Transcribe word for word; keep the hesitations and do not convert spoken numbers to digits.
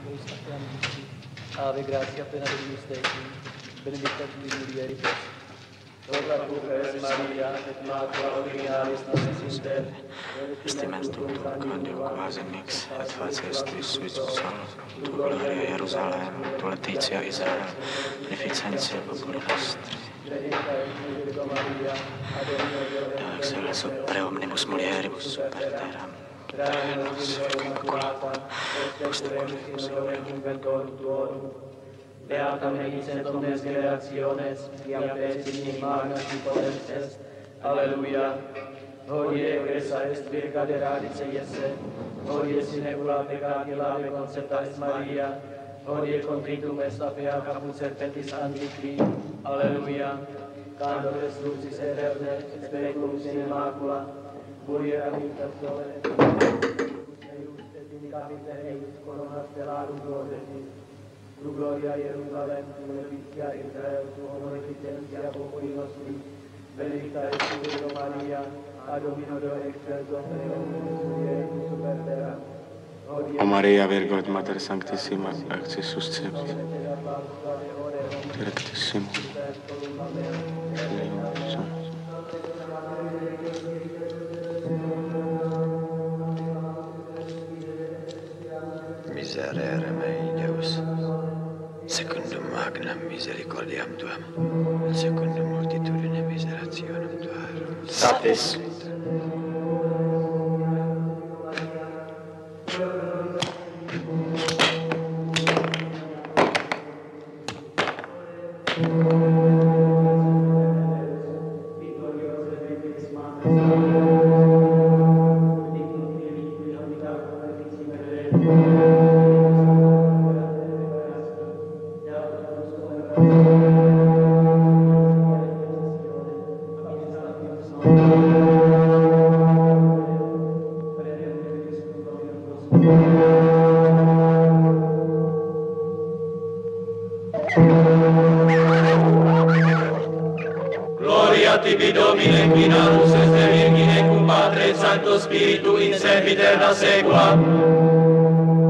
Ave gratia plena Dominus tecum, benedicta tu in mulieribus, roga pro nobis Maria, et mater ordinaris nobis inter, Stimes tu Deo quasi mix, et facies tu suisus salus, tu gloria Jerusalem, tu letitia Israel, beneficentia populi nostri. Deo excelsis pre omnibus mulieribus super terram, trae nos vinculatum, post cordibus eum. Beata medicent omnes generationes, via pes in magna potens est. Alleluia. Hodie egressa est virga de radice Iese, hodie sine ula peccati lave concepta est Maria, hodie contritum est a fea caput serpentis antiqui. Alleluia. Candor est lucis eterne, et speculum sine macula, curie amitas sole, et in capite eius corona stellarum gloria. Tu gloria Jerusalem, tu beneficia Israel, tu omnipotentia populi nostri, benedicta est tu Virgo Maria, ad Domino Deo excelso, et super terra. O Maria Virgo et Mater Sanctissima, exis suscepti, directissimo, Miserere mei Deus, secundum magnam misericordiam tuam, et secundum multitudine miserationem tuarum. Satis. Gloria tibi Domine, qui natus est de Virgine cum Patre et Sancto Spiritu in sempiter da saecula.